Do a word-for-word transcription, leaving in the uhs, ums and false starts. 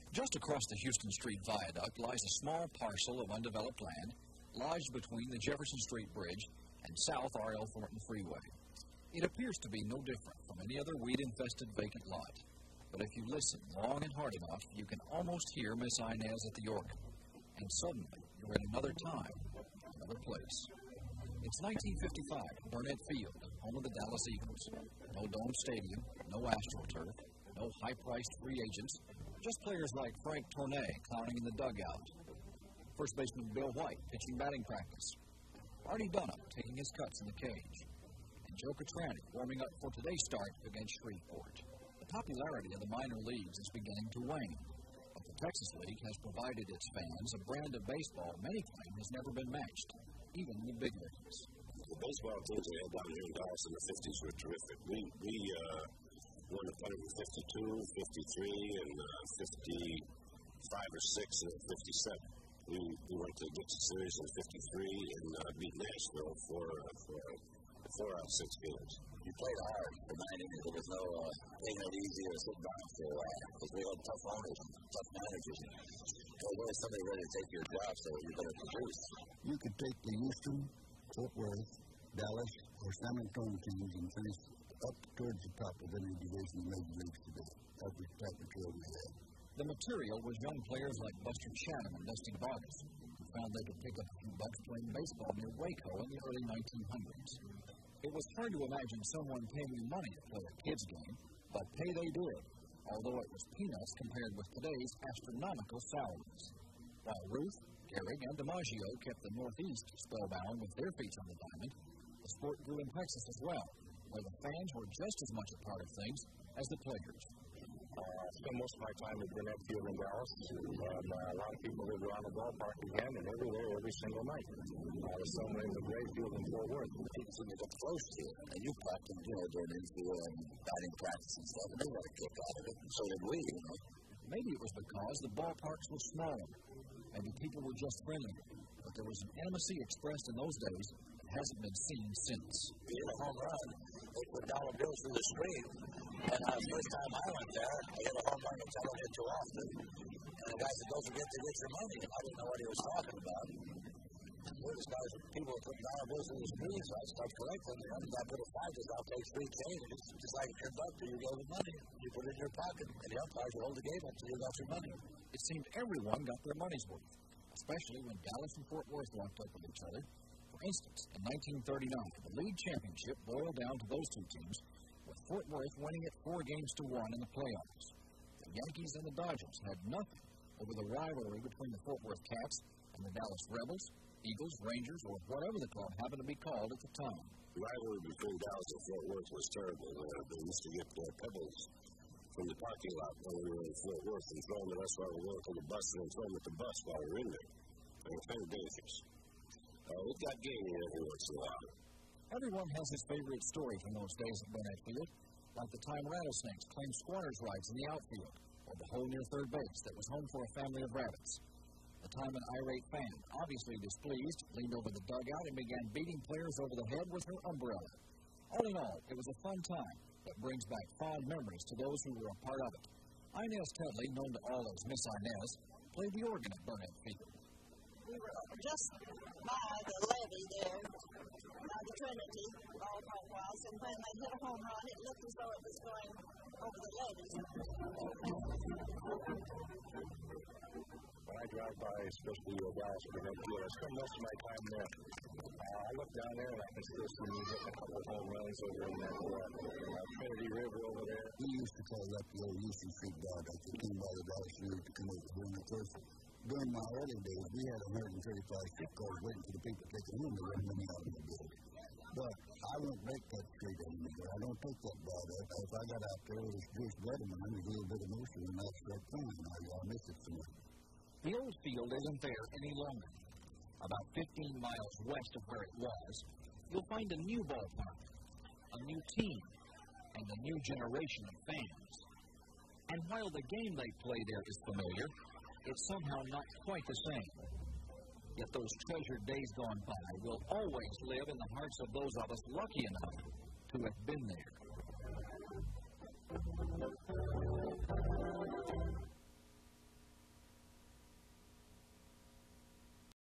Just across the Houston Street Viaduct lies a small parcel of undeveloped land lodged between the Jefferson Street Bridge and South R L Thornton Freeway. It appears to be no different from any other weed-infested vacant lot. But if you listen long and hard enough, you can almost hear Miss Inez at the organ. And suddenly, you're in another time, another place. It's nineteen fifty-five, Burnett Field, home of the Dallas Eagles. No domed stadium, no AstroTurf, no high-priced free agents, just players like Frank Tornay clowning in the dugout. First baseman Bill White pitching batting practice. Artie Dunham taking his cuts in the cage. And Joe Catrani warming up for today's start against Shreveport. The popularity of the minor leagues is beginning to wane, but the Texas League has provided its fans a brand of baseball many claim has never been matched, even in the big leagues. The baseball teams we had down here in Dallas in the fifties were terrific. We, we uh, won the pennant in fifty-two, fifty-three, and uh, fifty-five or six, and fifty-seven. We, we went to the Dixie Series in fifty-three and uh, beat Nashville for, uh, for four out of six games. You played hard for nine innings. There was no uh, taking it easy or sitting down for a while because we had tough owners, tough managers. There's always somebody ready to take your job, so you better produce. You could take the Houston, Fort Worth, Dallas, or San Antonio teams and finish up towards the top of any division in Major Leagues today. That was the type of drill we had. The material was young players like Buster Chatham and Dusty Vargas, who found they could pick up a few bucks playing baseball near Waco in the early nineteen hundreds. It was hard to imagine someone paying you money to play a kid's game, but pay they did, although it was peanuts compared with today's astronomical salaries. While Ruth, Gehrig, and DiMaggio kept the Northeast spellbound with their feet on the diamond, the sport grew in Texas as well, where the fans were just as much a part of things as the players. I uh, spend most of my time at Burnett Field in Dallas, and uh, a lot of people live around the ballpark again, and they're there every single night. Uh, there's someone in the Gray Field in Fort Worth. People seem to get close to it, and you practice, you know, during infield and batting practice and stuff, and they got a kick out of it, and so did we, you know. Maybe it was because the ballparks were smaller. Maybe people were just friendlier, but there was an intimacy expressed in those days that hasn't been seen since. We hit a home run, they put dollar bills through the screen, and uh, the first time I went there, I hit a home run and tell him it too often. And the guy said, don't forget to get your money. I didn't know what he was talking about. Here, this guy's people are putting dollar bills through the screen, so I start collecting them. And I put a five, just I'll take three change. It's just like a conductor, you gave him money, you put it in your pocket, and the umpires will hold the game until you got your money. It seemed everyone got their money's worth, especially when Dallas and Fort Worth locked up with each other. For instance, in nineteen thirty-nine, the league championship boiled down to those two teams, with Fort Worth winning it four games to one in the playoffs. The Yankees and the Dodgers had nothing over the rivalry between the Fort Worth Cats and the Dallas Rebels, Eagles, Rangers, or whatever the club happened to be called at the time. The rivalry between Dallas and Fort Worth was terrible. Uh, they used to get uh, pebbles from the parking lot when we were in Fort Worth and throw them, and that's why we went to the bus and throw them at the bus while we were in there. They were kind of dangerous. Uh, it got gamey every once in a while. Everyone has his favorite story from those days at Burnett Field, like the time rattlesnakes claimed squatters' rights in the outfield, or the hole near third base that was home for a family of rabbits. The time an irate fan, obviously displeased, leaned over the dugout and began beating players over the head with her umbrella. All in all, it was a fun time that brings back fond memories to those who were a part of it. Inez Tetley, known to all as Miss Inez, played the organ at Burnett Field. We were just by the levee there, by the Trinity ballpark was, and when they hit a home run, it looked as though it was going over the levee. When I drive by, especially uh, Dallas Burnett Field, I spend most of my time there. Uh, I look down there and I can still see me hitting a couple of home runs over in that uh, uh, Trinity River over there. We used to call that the old Houston Street Viaduct that came by the Dallas Road to come over here. And of course, during my early days, we had one hundred thirty-five streetcars waiting for the people to take the home to run money out of the building. But I won't break that street anymore. I don't take that viaduct. If I got out there with this Jewish blood in mine, there's a little bit of motion, and that's that thing. I, I miss it so much. The old field isn't there any longer. About fifteen miles west of where it was, you'll find a new ballpark, a new team, and a new generation of fans. And while the game they play there is familiar, it's somehow not quite the same. Yet those treasured days gone by will always live in the hearts of those of us lucky enough to have been there.